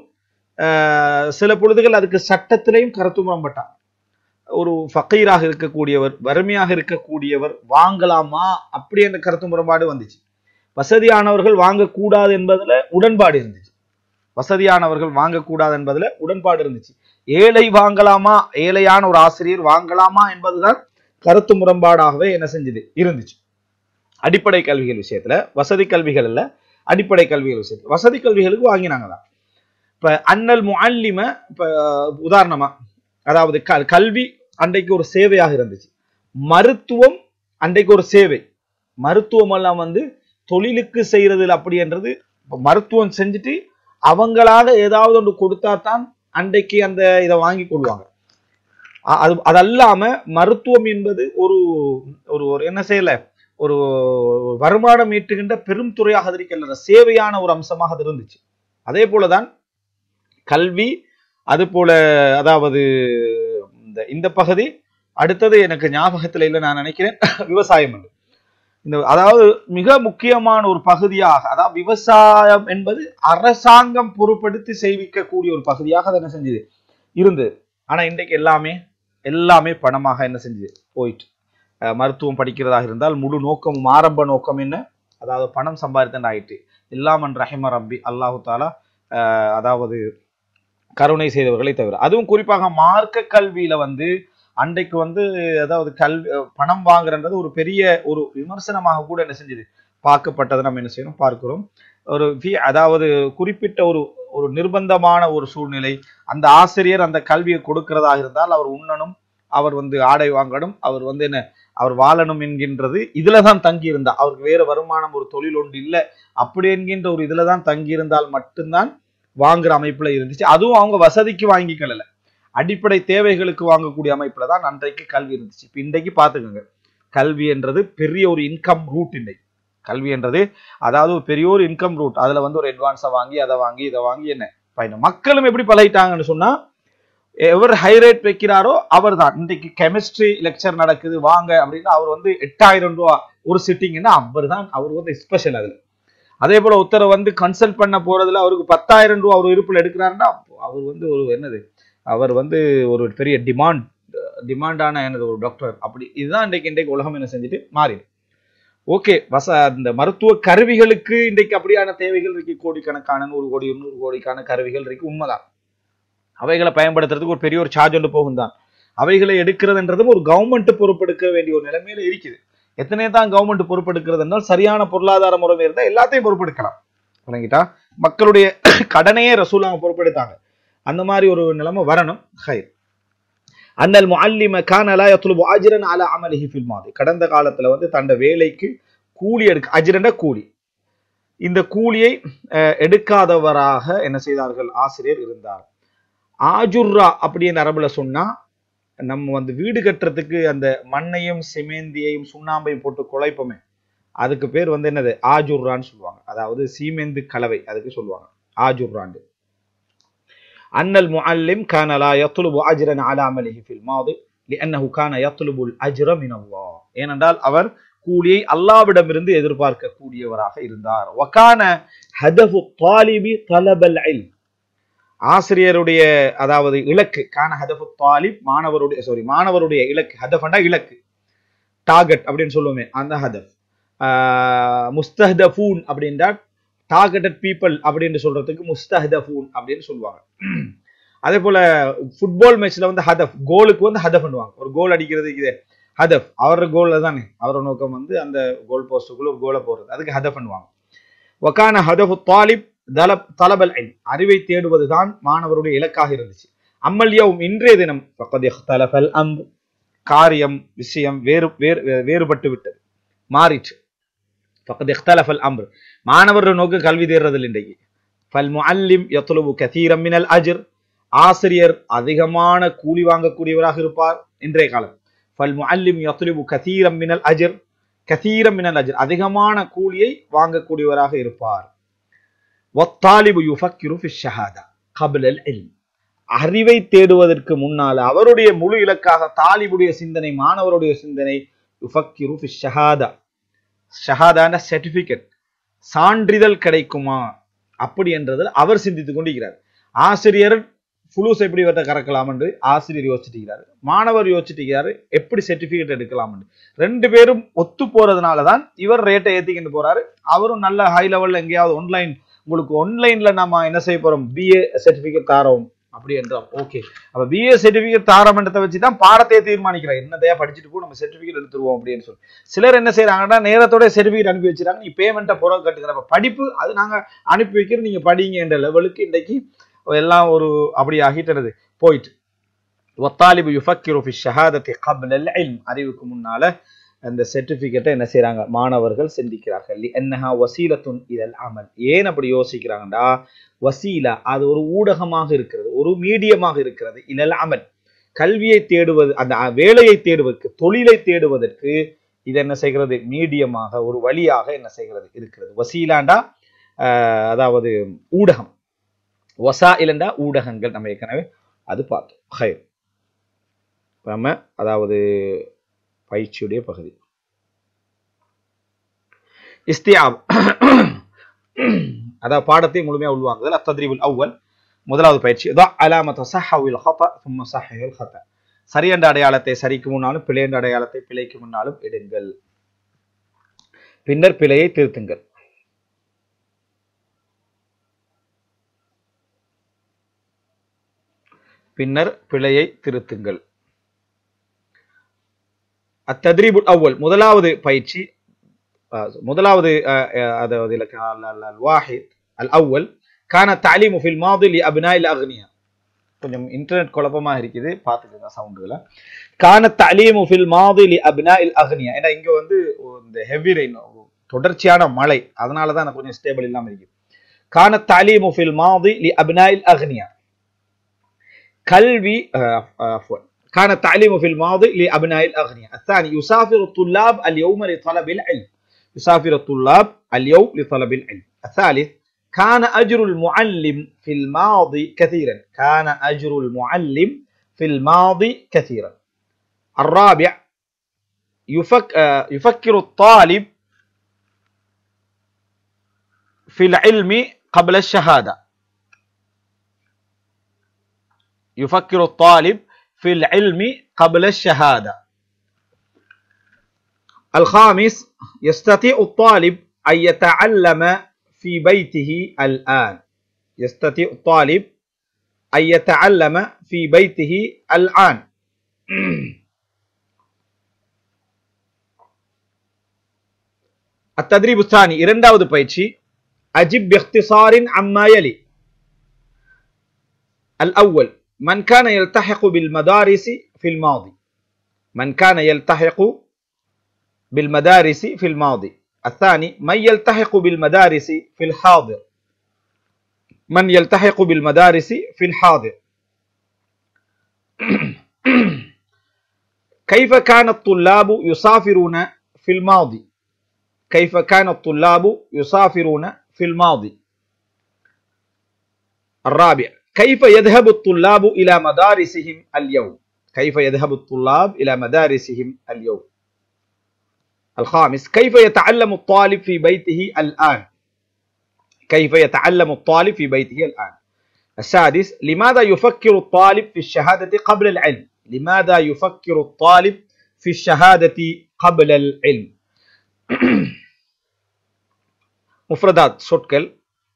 சில பொழுதுகள் அதுக்கு சட்டத்திலையும் கருத்து முரம்பட்டாங்க. ஒரு ஃபக்கீராக இருக்கக்கூடியவர், வறுமையாக இருக்கக்கூடியவர் வாங்கலாமா அப்படி என்ற கருத்து முரண்பாடு வந்துச்சு. வசதியானவர்கள் வாங்கக்கூடாது என்பதுல உடன்பாடு இருந்துச்சு. வசதியானவர்கள் வாங்கக்கூடாது என்பதுல உடன்பாடு இருந்துச்சு. ஏழை வாங்கலாமா, ஏழையான ஒரு ஆசிரியர் வாங்கலாமா என்பதுதான் கருத்து முரண்பாடாகவே என்ன செஞ்சது இருந்துச்சு. அடிப்படை கல்விகள் விஷயத்துல, வசதி கல்விகள் அல்ல, அடிப்படை கல்விகள் விஷயத்துல. வசதி கல்விகளுக்கு வாங்கினாங்க தான். இப்ப அன்னல் முஅல்லிம, இப்ப உதாரணமா, அதாவது கல்வி அன்றைக்கு ஒரு சேவையாக இருந்துச்சு. மருத்துவம் அன்றைக்கு ஒரு சேவை. மருத்துவம் எல்லாம் வந்து தொழிலுக்கு செய்யறது அப்படின்றது, மருத்துவம் செஞ்சுட்டு அவங்களாக ஏதாவது ஒன்று கொடுத்தா தான் அன்றைக்கு அந்த இதை வாங்கி கொள்வாங்க. அது அதல்லாம மருத்துவம் என்பது ஒரு ஒரு என்ன செய்யல, ஒரு வருமானம் ஈட்டுகின்ற பெரும் துறையாக இருக்கின்ற சேவையான ஒரு அம்சமாக அது இருந்துச்சு. அதே போலதான் கல்வி. அது போல அதாவது இந்த இந்த பகுதி அடுத்தது எனக்கு ஞாபகத்தில் இல்லை, நான் நினைக்கிறேன் விவசாயம் என்று. இந்த அதாவது மிக முக்கியமான ஒரு பகுதியாக, அதாவது விவசாயம் என்பது அரசாங்கம் பொறுப்படுத்தி செய்விக்கக்கூடிய ஒரு பகுதியாக அதை என்ன செஞ்சது இருந்தது. ஆனா இன்றைக்கு எல்லாமே எல்லாமே பணமாக என்ன செஞ்சது போயிட்டு. மருத்துவம் படிக்கிறதாக இருந்தால் முழு நோக்கமும் ஆரம்ப நோக்கம் என்ன, அதாவது பணம் சம்பாதித்தன் ஆயிட்டு. இல்லாமன் ரஹிம ரப்பி, அல்லாஹு தாலா அதாவது கருணை செய்தவர்களை தவிர. அதுவும் குறிப்பாக மார்க்க கல்வியில வந்து அன்றைக்கு வந்து அதாவது கல்வி பணம் வாங்குறது ஒரு பெரிய ஒரு விமர்சனமாக கூட என்ன செஞ்சது பார்க்கப்பட்டதை நம்ம என்ன செய்யணும் பார்க்கிறோம். ஒரு அதாவது குறிப்பிட்ட ஒரு ஒரு நிர்பந்தமான ஒரு சூழ்நிலை, அந்த ஆசிரியர் அந்த கல்வியை கொடுக்கிறதாக இருந்தால் அவர் உண்ணணும், அவர் வந்து ஆடை வாங்கணும், அவர் வந்து என்ன அவர் வாழணும் என்கின்றது இதுலதான் தங்கி இருந்தா, அவருக்கு வேற வருமானம் ஒரு தொழில் ஒன்று இல்லை அப்படி என்கின்ற ஒரு இதுலதான் தங்கி இருந்தால் மட்டும்தான் வாங்குற அமைப்புல இருந்துச்சு. அதுவும் அவங்க வசதிக்கு வாங்கிக்கல, அடிப்படை தேவைகளுக்கு வாங்கக்கூடிய அமைப்புல தான் அன்றைக்கு கல்வி இருந்துச்சு. இப்ப இன்றைக்கு பாத்துக்கோங்க, கல்வி என்றது பெரிய ஒரு இன்கம் ரூட். இன்றைக்கு கல்வி என்றது அதாவது ஒரு பெரிய ஒரு இன்கம் ரூட். அதுல வந்து ஒரு அட்வான்ஸா வாங்கி அதை வாங்கி இதை வாங்கி என்ன பயணம். மக்களும் எப்படி பழகிட்டாங்கன்னு சொன்னா, எவர் ஹை ரேட் வைக்கிறாரோ அவர் தான். இன்றைக்கு கெமிஸ்ட்ரி லெக்சர் நடக்குது வாங்க அப்படின்னா அவர் வந்து எட்டாயிரம் ரூபா ஒரு சிட்டிங்னா அவர் தான், அவர் வந்து ஸ்பெஷல் அதுல. அதே போல ஒருத்தரை வந்து கன்சல்ட் பண்ண போறதுல அவருக்கு பத்தாயிரம் ரூபா ஒரு இருப்புல எடுக்கிறாருன்னா அவர் வந்து ஒரு என்னது அவர் வந்து ஒரு பெரிய டிமாண்ட் டிமாண்டான எனது ஒரு டாக்டர். அப்படி இதுதான் இன்றைக்கு இன்றைக்கு உலகம் என்ன செஞ்சுட்டு மாறிடு. ஓகே, வச இந்த மருத்துவ கருவிகளுக்கு இன்றைக்கு அப்படியான தேவைகள் இருக்கு. கோடிக்கணக்கான நூறு கோடி நூறு கோடிக்கான கருவிகள் இருக்கு, உண்மைதான். அவைகளை பயன்படுத்துறதுக்கு ஒரு பெரிய ஒரு சார்ஜ் ஒன்று போகும் தான். அவைகளை எடுக்கிறதுன்றதும் ஒரு கவர்மெண்ட் பொறுப்பெடுக்க வேண்டிய ஒரு நிலைமையில இருக்குது. எத்தனை தான் கவர்மெண்ட் பொறுப்பெடுக்கிறது என்றால் சரியான பொருளாதார முறை இருந்தால் எல்லாத்தையும் பொறுப்பெடுக்கலாம். விளங்கிட்டா, மக்களுடைய கடனையே ரசூலுல்லாஹ் பொறுப்பெடுத்தாங்க. அந்த மாதிரி ஒரு நிலைமை வரணும். ஹைர். அன்னல் முஅல்லிம கான லா யத்லுபு அஜ்ரன் அலா அமலிஹி ஃபில் மாதி, கடந்த காலத்துல வந்து தண்ட வேலைக்கு கூலி எடுக்க, அஜ்ரன கூலி, இந்த கூலியை எடுக்காதவராக என்ன செய்தார்கள் ஆசிரியர் இருந்தார். ஆஜுர்ரா அப்படின்னு அரபுல சொன்னா, நம்ம வந்து வீடு கட்டுறதுக்கு அந்த மண்ணையும் சிமெந்தியையும் சுண்ணாம்பையும் போட்டு குழைப்போமே, அதுக்கு பேர் வந்து என்னது ஆஜுர்ரான்னு சொல்லுவாங்க. அதாவது சீமெந்து கலவை, அதுக்கு சொல்லுவாங்க ஆஜுர்ராண்டு. அன்னல் முஅல்லிம் கான லா யத்லுபு அஜ்ரன் அலா அமலிஹி ஃபில் மாதி லிஅன்னஹு கான யத்லுபுல் அஜ்ர மினல்லாஹ், ஏனென்றால் அவர் கூலியை அல்லாஹ்விடமிருந்து எதிர்பார்க்க கூடியவராக இருந்தார். வகான ஹதஃபு தாலிபி தலபல் இல்ம், ஆசிரியருடைய அதாவது இலக்கு, கான ஹதஃபு தாலிப் மாணவருடைய சாரி மாணவருடைய இலக்கு, ஹதஃப்னா இலக்கு, டார்கெட் அப்படின்னு சொல்லுவோமே அந்த ஹதஃப். முஸ்தஹதஃபூன் அப்படின்றா டார்கெட்டட் பீப்புள் அப்படின்னு சொல்றதுக்கு முஸ்தஹதஃபூன் அப்படின்னு சொல்லுவாங்க. அதே போல ஃபுட்பால் மேட்ச்ல வந்து ஹதஃப், கோலுக்கு வந்து ஹதஃப் பண்ணுவாங்க. ஒரு கோல் அடிக்கிறதுக்கு இது ஹதஃப், அவரோட கோல் தானே, அவரோட நோக்கம் வந்து அந்த கோல் போஸ்டுக்குள்ள ஒரு கோலை போடுறது, அதுக்கு ஹதஃப் பண்ணுவாங்க. வகான ஹதஃபு தாலிப் தலபல் இல்ம், அறிவை தேடுவதுதான் மாணவருடைய இலக்காக இருந்துச்சு. அம்மல் யௌம், இன்றைய தினம் ஃபக்கத் இஹ்தலஃபல் அம்ர், காரியம் விஷயம் வேறு வேறுபட்டு விட்டது, மாறிச்சு. ஃபக்கத் இஹ்தலஃபல் அம்ர், மாணவர்கள் நோக்கு கல்வி தேடுறதில்லை இன்றைக்கு. ஃபல் முஅல்லிம் யத்லுபு கதீரம் மினல் அஜ்ர், ஆசிரியர் அதிகமான கூலி வாங்கக்கூடியவராக இருப்பார் இன்றைய காலம். فالمعلم يطلب كثيرا من الأجر كثيرا من الأجر அதிகமான கூலியை வாங்கக்கூடியவராக இருப்பார். والطالب يفكر في الشهادة قبل العلم அறிவை தேடுவதற்கு முன்னால் அவருடைய முழு இலக்காக தாலிபுடைய சிந்தனை மாணவருடைய சிந்தனை يفكر في الشهادة ஷஹாதான சர்டிபிகேட் சான்றிதழ் கிடைக்குமா அப்படி என்றதில் அவர் சிந்தித்துக் கொண்டிருக்கிறார். ஆசிரியர் ஃபுலூஸ் எப்படி இவற்றை கறக்கலாம் என்று ஆசிரியர் யோசிச்சுக்கிறார், மாணவர் யோசிச்சுக்கிறாரு எப்படி சர்டிபிகேட் எடுக்கலாம் என்று. ரெண்டு பேரும் ஒத்து போறதுனால தான் இவர் ரேட்டை ஏத்திக்கிட்டு போறாரு. அவரும் நல்ல ஹை லெவல்ல எங்கேயாவது ஆன்லைன் உங்களுக்கு ஆன்லைன்ல நம்ம என்ன செய்ய போறோம் பிஏ சர்டிபிகேட் தாரோம் அப்படி என்றோம். ஓகே, அப்ப பிஏ சர்டிபிகேட் தாரமன்றத்தை வச்சுதான் பாடத்தையே தீர்மானிக்கிறார். என்னதையா படிச்சுட்டு போ நம்ம சர்டிபிகேட் எடுத்துருவோம் அப்படின்னு சொல்லி. சிலர் என்ன செய்யறாங்கன்னா நேரத்தோட சர்டிபிகேட் அனுப்பி வச்சிருக்காங்க, நீ பேமெண்ட்டை புற கட்டுக்கிற படிப்பு அது நாங்க அனுப்பி வைக்கிறது நீங்க படிங்க என்ற லெவலுக்கு இன்றைக்கு எல்லாம் ஒரு அப்படி ஆகிட்டது போயிட்டு. வத்தாலிபு யுஃபக்கிரு ஃபி ஷஹாதத்தி கப்ல அல் இல்ம் அறிவுக்கு முன்னால அந்த சர்டிபிகேட்டை என்ன செய்யறாங்க மாணவர்கள் சிந்திக்கிறார்கள். லிஅன்னஹா வசீலத்துன் இலல் அமல். ஏன் அப்படி யோசிக்கிறாங்கடா, வசீலா அது ஒரு ஊடகமாக இருக்கிறது, ஒரு மீடியமாக இருக்கிறது. இலல் அமல் கல்வியை தேடுவது, அந்த வேலையை தேடுவதற்கு தொழிலை தேடுவதற்கு இது என்ன செய்கிறது மீடியமாக ஒரு வழியாக என்ன செய்கிறது இருக்கிறது. வசீலாண்டா அதாவது ஊடகம், வசாயிலண்டா ஊடகங்கள் நம்ம ஏற்கனவே அது பார்த்தோம். ஹைர் நம்ம அதாவது பயிற்சியுடைய பகுதி இஸ்தியாப் அதாவது பாடத்தை முழுமையாக உள்வாங்குதல். அத்தத்ரீபுல் அவ்வல் முதலாவது பயிற்சி அலாமத் ஸஹ்ஹுல் ஹதா ثم ஸஹ்ஹுல் ஹதா சரி என்ற அடையாளத்தை சரிக்கு முன்னாலும் பிழை என்ற அடையாளத்தை பிழைக்கு முன்னாலும் இடுங்கள், பின்னர் பிழையை திருத்துங்கள். பின்னர் பிழையை திருத்துங்கள். அத்தத்ரீபுல் அவ்வல் முதலாவது பயிற்சி முதலாவது அதாவது الواحد الأول كان التعليم في الماضي لأبناء الأغنياء. கொஞ்சம் இன்டர்நெட் குழப்பமா இருக்குது பாத்துக்கங்க சவுண்டுல. كان التعليم في الماضي لأبناء الأغنياء. ஏன்னா இங்க வந்து இந்த ஹெவி ரெயின் தொடர்ச்சியான மழை அதனால தான் கொஞ்சம் ஸ்டேபிள் இல்லாம இருக்கு. كان التعليم في الماضي لأبناء الأغنياء கல்வி عفوا كان التعليم في الماضي لأبناء الأغنياء. الثاني يسافر الطلاب اليوم لطلب العلم. يسافر الطلاب اليوم لطلب العلم. الثالث كان أجر المعلم في الماضي كثيرا. كان أجر المعلم في الماضي كثيرا. الرابع يفك يفكر الطالب في العلم قبل الشهادة. يفكر الطالب في العلم قبل الشهادة. الخامس يستطيع الطالب أن يتعلم في بيته الآن. يستطيع الطالب أن يتعلم في بيته الآن. التدريب الثاني இரண்டாவது பயிற்சி أجب باختصار عما يلي. الأول من كان يلتحق بالمدارس في الماضي. من كان يلتحق بالمدارس في الماضي. الثاني من يلتحق بالمدارس في الحاضر. من يلتحق بالمدارس في الحاضر. كيف كان الطلاب يسافرون في الماضي. كيف كان الطلاب يسافرون في الماضي. الرابع كيف يذهب الطلاب إلى مدارسهم اليوم. كيف يذهب الطلاب إلى مدارسهم اليوم. الخامس كيف يتعلم الطالب في بيته الآن. كيف يتعلم الطالب في بيته الآن. السادس لماذا يفكر الطالب في الشهادة قبل العلم. لماذا يفكر الطالب في الشهادة قبل العلم. مفردات சொற்கள்.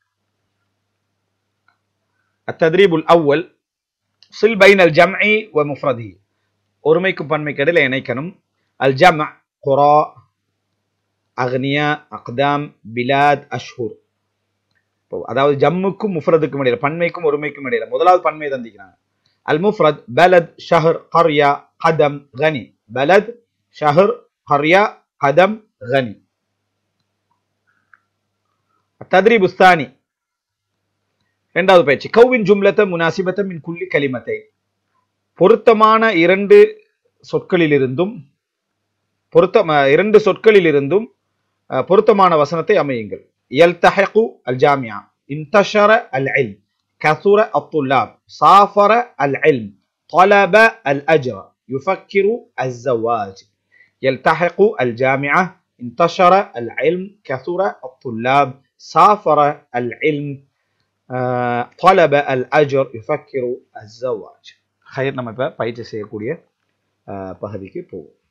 التدريب الأول صل بين الجمع ومفرده. ஒருமைக்கும் பன்மைக்கும் இடையில இணைக்கணும். الجمع قرى அக்னியா அக்தாம் பிலாத் அஷ்ஹூர். அதாவது ஜம்முக்கும் முஃப்ரதுக்கும் இடையில பன்மைக்கும் ஒருமைக்கும் இடையில முதலாவது பன்மையை தந்திக்கிறாங்க. அல் முஃப்ரத் பலத் ஷஹர் கர்யா கதம் கனி. பலத் ஷஹர் கர்யா கதம் கனி. التدريب الثاني இரண்டாவது பயிற்சி கௌவின் ஜும்லத முனாசிபத மின் குல்லி கலிமத்தை. பொருத்தமான இரண்டு சொற்களிலிருந்தும் பொருத்த இரண்டு சொற்களிலிருந்தும் பொருத்தமான வசனத்தை அமையுங்கள். யல்தஹிகு அல் ஜாமியா, இன்தஷர அல் இல்ம், கசுர அத்துல்லாப், சாஃபர அல் இல்ம், طلب الأجر، يفكر الزواج. يلتحق الجامعة، انتشر العلم، كثر الطلاب، سافر العلم، طلب الأجر، يفكر الزواج. خير நம்ம இப்ப பயிற்சி செய்யக்கூடிய பகுதிக்கு போவோம்.